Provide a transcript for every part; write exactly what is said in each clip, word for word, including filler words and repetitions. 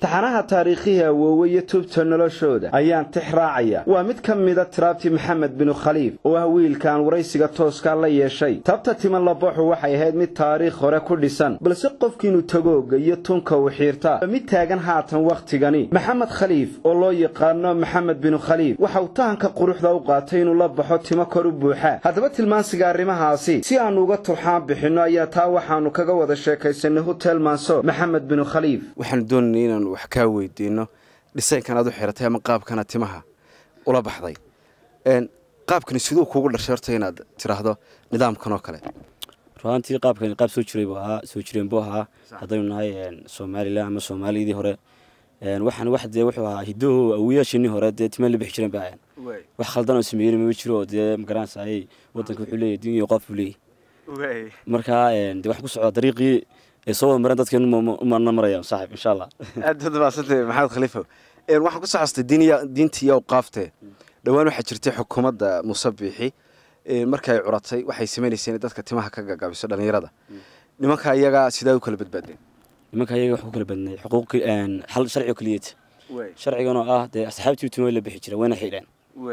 taxanaha taariikhiga awoowe tubta noloshooda ayaan tixraacaya waa mid ka mid ah tiraabti maxamed bin khaliif oo ah wiilkan waraysiga tooska la yeeshay tabta timan la booxu waxay ahayd mid taariikh hore ku dhisan balse qofkiinu tagooga iyo tunka u xiirta mid taagan haatan waqtigani maxamed khaliif oo loo yaqaano maxamed bin khaliif waxa uu tahanka quruxda u qaatay inuu la baxo timo kor u buuxa hadaba tilmaansiga arrimahaasi si aan uga turxaan bixino ayaa taa waxaanu kaga wada sheekaysanay hotel manso maxamed bin khaliif waxaan doonaynaa inaan wax ka weydiino dhisaynkan aad u xiratay ama qaabkana timaha ula baxday een qaabkani sidoo kuugu dhashartay inaad tiraahdo nidaamkan oo kale runtii qaabkan qaab soo jiray baa soo jireen boo ha hadaynu nahay Soomaaliland ama Soomaalidii hore een waxaan wax dee wuxuu ahaa hidoo awiyashini hore dee timaha la bixi jireen baa wax khaldan oo sameeyay ma jiro dee magaranayay wadanka wuxuu leeyahay diin iyo qof leeyahay marka een dee wax ku socda dariiqii soo maran dadkeen uma namarayaan saaxiib insha Allah aad dadbaasatay maxamed khaliifo ee waxaan ku saxastay diiniya diintii oo qaaftay dhawaan waxa jirtay xukuumadda Musabbixi ee markay curatay waxay sameeynayeen dadka timaha ka gagabiso dhalinyarada nimanka iyaga sidaa u kala badbaadeen nimanka iyaga wax ku kala badnay xuquuq een hal sharci kaliyeed sharcigan oo ah dee asxaabtii timaha la bixi jiray wayna xidhan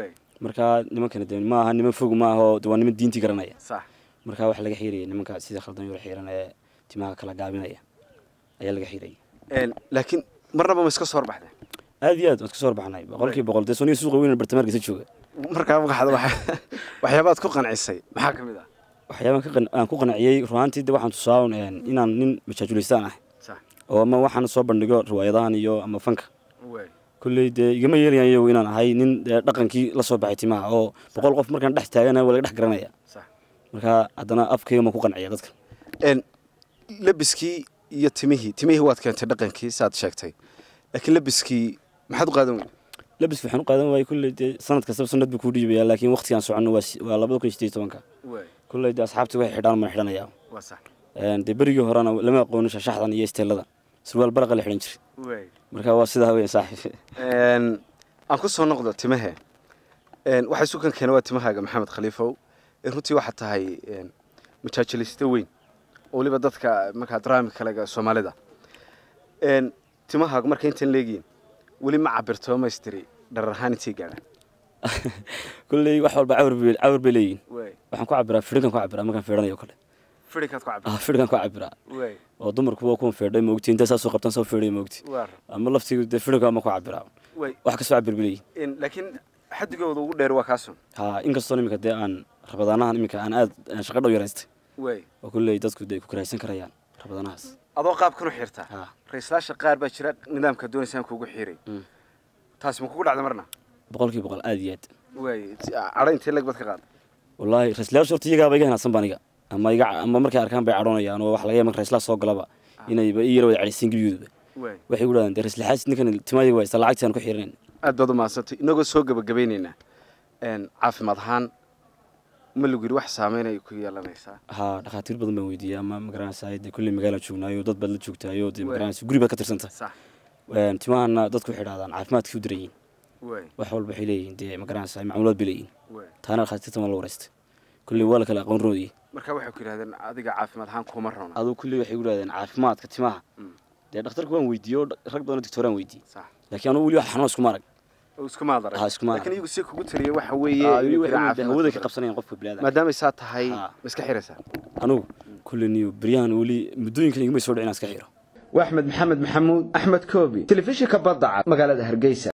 marka nimankan dee ma aha niman fog ma aha waa niman diintii garanaya sax marka wax laga xiiriyay nimanka sida khaldan yar xiiranaya timaha kala gaabinaya ayaa laga xiray een laakiin marnaba ma iska soo baxday aad iyo aad iska soo baxnay boqolkiiba boqol de soo suuqa weyn bartamaarkiisa jooga marka waxaad waxyaabaad ku qancisay maxaa kamid ah waxyaaban ka aan ku qanciyay ruantii de waxaan tusaawn inaan nin majaajulistaan ah sax oo ma waxaan soo bandhigo riwaayadahan iyo ama fanka kullee de igama yeelayo inaan ahay nin dhaqankii la soo baxay timaha oo boqol qof markaan dhex taagana wala dhex garanaya sax marka hadana afkayga ma ku qanciya dadka een labiskii iyo timihii timihii waad keentay dhaqankii saad sheegtay laakiin labiskii maxaad u qaadan weyn labis waxaan u qaadan waayay kullee sanad kasta sanad buu ku dhiibaya laakiin waqtigan socono waa laba kun iyo siddeed iyo toban kullee asxaabtu waxay xidhaan ma xidhanaya waa sax een de barigi horena lama aqoon shaxdan iyo isteelada surwaal barqa la xidhan jiray marka waa sidaa weyn saaxiib een aan ku soo noqdo timaha een waxa isu kan keenay waa timahaaga maxamed khaliifow runtii waxa tahay een majaajilista weyn oo liba dadka marka drama kale Soomaalida een timaha marka intaan leegiin wali ma cabirto ma istiri dharahaan intii gaara kullee wax walba awr bil awr bileeyeen waxaan ku cabiraa firinkan ku cabiraa markaan fiiranayo kale firinkan ku cabiraa ah firinkan ku cabiraa way oo dumarku waa ku fiirdhay moogtiin inta soo qabtan soo fiirdhay moogti ama laftigu de firinkan ma ku cabiraa wax ka soo cabir bileeyeen laakiin xadigooda ugu dheer waa kaasun ha in kastoo nimika de aan rabadaanahan imika aan aad shaqo dhow yaraystay way oo kullee dadku de ku karaysan karayaan rabadaanahaas adoo qaabkan u xirta raislaasha qaar baa jira nidaamka doonaysan kuugu xiiray taas ma kugu dhacday marna boqolkiiba boqol aad iyo aad way ara intee lag bad ka qaad wallahi raislaasha horta iyaga bay ganacsan baniga ama iga ama markay arkaan bay caroonayaan oo wax laga yaabaa raislaas soo galaba inay ba iyar way calisin gibiyuuba waxay u dhaadeen raislaas ninkan timaayay way salaactaan ku xiireen aad baad u maasantay inagoo soo gabagabeynayna een caafimaad ahaan ma lagu yiri wax saameynay ku yeelanaysaa ha dhaqaatiir badan baan weydiiyay ama magaranaysaa de kulli magaalo joognaayo dad bad la joogtaayo de magaranaysaa guri baad ka tirsantahay sax een timahana dadku xidhaadaan caafimaadkii u dirayeen way wax walba waxay leeyihiin de magaranaysaa macluumaad bileeyeen taana dhaqaatiirta ma la wareystay kulli wala kala aqoon roodii marka waxay ku yiraahdeen adiga caafimaad ahaan kuma roona adoo kulli waxay u yiraahdeen caafimaadka timaha de dhakhtarku waan weydiiyo rag badan doctoraan weydiiyay sax laakiin anu wali wax xanuun isku marag isku maadar laakiin iyagu si kugu taliye waxa weeye hawada ka qabsanayaan qofka bilaada maadaama ay tahay iska xiraysa anu kullaniyo bariyan wali mudooyinkan iguma soo dhicin iska xiro Axmed Maxamed Maxamuud Axmed Koobi telefishinka badda magaalada Hargeysa.